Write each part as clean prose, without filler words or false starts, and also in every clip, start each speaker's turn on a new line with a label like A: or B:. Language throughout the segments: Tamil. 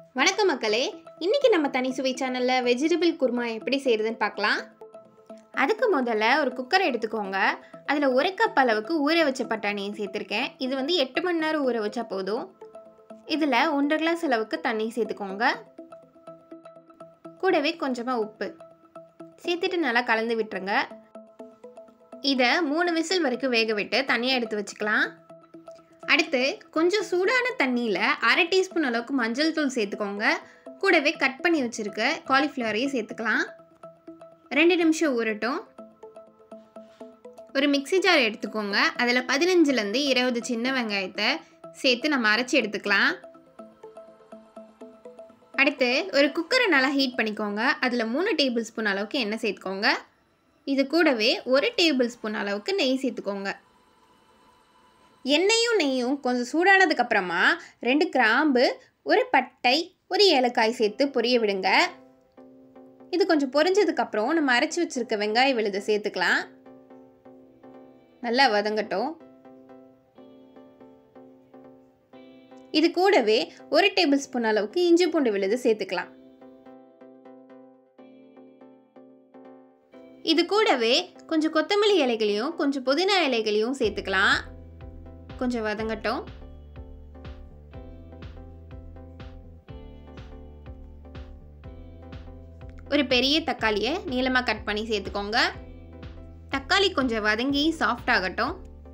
A: வணக்கம் மக்களே, இன்னைக்கு நம்ம தனி சுவை சேனல்ல வெஜிடபிள் குருமா எப்படி செய்யறதுன்னு பார்க்கலாம். அதுக்கு முதல்ல ஒரு குக்கர் எடுத்துக்கோங்க. அதில் 1 கப் அளவுக்கு ஊற வச்ச பட்டாணியை சேர்த்துருக்கேன். இது 8 மணி நேரம் ஊற வச்சா போதும். இதில் 1.5 கிளாஸ் அளவுக்கு தண்ணி சேர்த்துக்கோங்க. கூடவே கொஞ்சமாக உப்பு சேர்த்துட்டு நல்லா கலந்து விட்டுருங்க. இதை 3 விசில் வரைக்கும் வேக விட்டு தனியாக எடுத்து வச்சுக்கலாம். அடுத்து கொஞ்சம் சூடான தண்ணியில் 1/2 டீஸ்பூன் அளவுக்கு மஞ்சள் தூள் சேர்த்துக்கோங்க. கூடவே கட் பண்ணி வச்சுருக்க காலிஃப்ளவரையும் சேர்த்துக்கலாம். 2 நிமிஷம் ஊறட்டும். ஒரு மிக்ஸி ஜார் எடுத்துக்கோங்க. அதில் 15லேருந்து 20 சின்ன வெங்காயத்தை சேர்த்து நம்ம அரைச்சி எடுத்துக்கலாம். அடுத்து ஒரு குக்கரை நல்லா ஹீட் பண்ணிக்கோங்க. அதில் 3 டேபிள் ஸ்பூன் அளவுக்கு எண்ணெய் சேர்த்துக்கோங்க. இது கூடவே 1 டேபிள் ஸ்பூன் அளவுக்கு நெய் சேர்த்துக்கோங்க. எண்ணெயும் நெய்யும் கொஞ்சம் சூடானதுக்கப்புறமா 2 கிராம்பு, 1 பட்டை, 1 ஏலக்காய் சேர்த்து பொரிய விடுங்க. இது கொஞ்சம் பொரிஞ்சதுக்கப்புறம் நம்ம அரைச்சி வச்சுருக்க வெங்காய விழுதை சேர்த்துக்கலாம். நல்லா வதங்கட்டும். இது கூடவே 1 டேபிள் ஸ்பூன் அளவுக்கு இஞ்சி பூண்டு விழுது சேர்த்துக்கலாம். இது கூடவே கொஞ்சம் கொத்தமல்லி இலைகளையும் கொஞ்சம் புதினா இலைகளையும் சேர்த்துக்கலாம். கொஞ்சம் வதங்கட்டும். ஒரு பெரிய தக்காளியை நீளமாக கட் பண்ணி சேர்த்துக்கோங்க. தக்காளி கொஞ்சம் வதங்கி சாஃப்ட் ஆகட்டும்.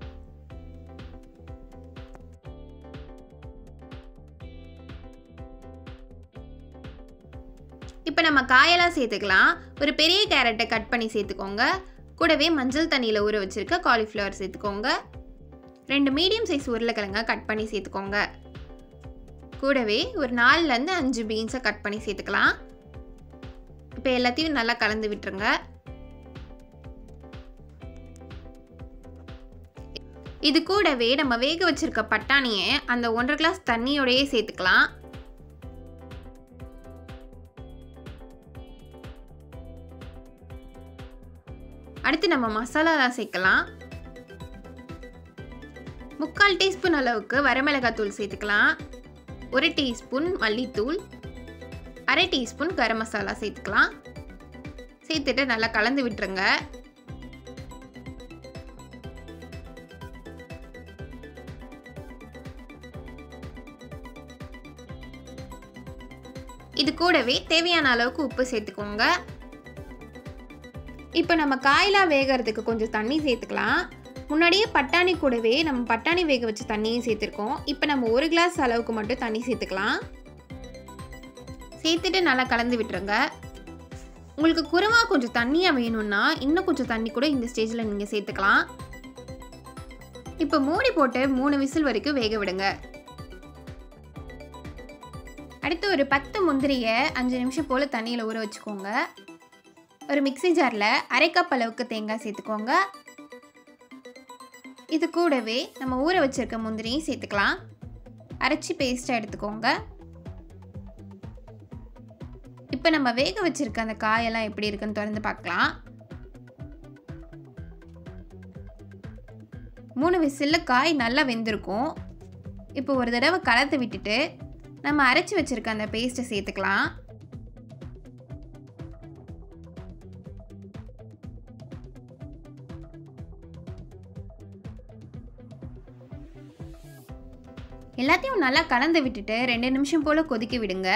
A: இப்போ நம்ம காயெல்லாம் சேர்த்துக்கலாம். ஒரு பெரிய கேரட்டை கட் பண்ணி சேர்த்துக்கோங்க. கூடவே மஞ்சள் தண்ணியில் ஊற வச்சிருக்க காலிஃப்ளவர் சேர்த்துக்கோங்க. 2 மீடியம் சைஸ் உருளைக்கிழங்க கட் பண்ணி சேர்த்துக்கோங்க. கூடவே ஒரு 4லேருந்து 5 பீன்ஸை கட் பண்ணி சேர்த்துக்கலாம். இப்போ எல்லாத்தையும் நல்லா கலந்து விட்டுருங்க. இது கூடவே நம்ம வேக வச்சிருக்க பட்டாணியை அந்த 1.5 கிளாஸ் தண்ணியோடையே சேர்த்துக்கலாம். அடுத்து நம்ம மசாலாலாம் சேர்க்கலாம். 3/4 டீஸ்பூன் அளவுக்கு வரமிளகாய் தூள் சேர்த்துக்கலாம். 1 டீஸ்பூன் மல்லித்தூள், 1/2 டீஸ்பூன் கரம் மசாலா சேர்த்துக்கலாம். சேர்த்துட்டு நல்லா கலந்து விட்டுருங்க. இது கூடவே தேவையான அளவுக்கு உப்பு சேர்த்துக்கோங்க. இப்போ நம்ம காயெல்லாம் வேகிறதுக்கு கொஞ்சம் தண்ணி சேர்த்துக்கலாம். முன்னாடியே பட்டாணி கூடவே நம்ம பட்டாணி வேக வச்ச தண்ணியும் சேர்த்துருக்கோம். இப்போ நம்ம 1 கிளாஸ் அளவுக்கு மட்டும் தண்ணி சேர்த்துக்கலாம். சேர்த்துட்டு நல்லா கலந்து விட்டுருங்க. உங்களுக்கு குருமா கொஞ்சம் தண்ணியாக வேணும்னா இன்னும் கொஞ்சம் தண்ணி கூட இந்த ஸ்டேஜில் நீங்கள் சேர்த்துக்கலாம். இப்போ மூடி போட்டு 3 விசில் வரைக்கும் வேக விடுங்க. அடுத்து ஒரு 10 முந்திரியை 5 நிமிஷம் போல் தண்ணியில் ஊற வச்சுக்கோங்க. ஒரு மிக்ஸி ஜாரில் 1/2 கப் அளவுக்கு தேங்காய் சேர்த்துக்கோங்க. இது கூடவே நம்ம ஊற வச்சிருக்க முந்திரியும் சேர்த்துக்கலாம். அரைச்சி பேஸ்ட்டாக எடுத்துக்கோங்க. இப்போ நம்ம வேக வச்சிருக்க அந்த காயெல்லாம் எப்படி இருக்குன்னு திறந்து பார்க்கலாம். 3 விசிலில் காய் நல்லா வெந்திருக்கும். இப்போ ஒரு தடவை கலந்து விட்டுட்டு நம்ம அரைச்சி வச்சிருக்க அந்த பேஸ்ட்டை சேர்த்துக்கலாம். எல்லாத்தையும் நல்லா கலந்து விட்டுட்டு 2 நிமிஷம் போல் கொதிக்க விடுங்க.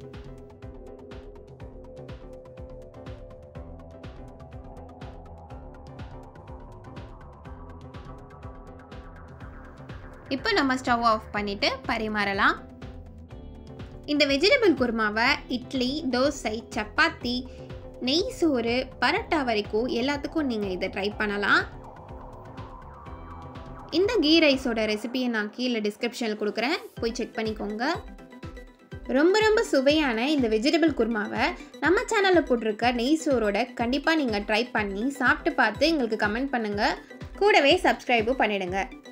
A: இப்போ நம்ம ஸ்டவ் ஆஃப் பண்ணிட்டு பரிமாறலாம். இந்த வெஜிடபிள் குருமாவை இட்லி, தோசை, சப்பாத்தி, நெய் சோறு, பரோட்டா வரைக்கும் எல்லாத்துக்கும் நீங்கள் இதை ட்ரை பண்ணலாம். இந்த கீ ரைஸோட ரெசிபியை நான் கீழே டிஸ்கிரிப்ஷனில் கொடுக்குறேன், போய் செக் பண்ணிக்கோங்க. ரொம்ப சுவையான இந்த வெஜிடபிள் குருமாவை நம்ம சேனலில் போட்டிருக்க நெய் சோறோட கண்டிப்பாக நீங்கள் ட்ரை பண்ணி சாப்பிட்டு பார்த்து எங்களுக்கு கமெண்ட் பண்ணுங்கள். கூடவே சப்ஸ்கிரைபும் பண்ணிடுங்க.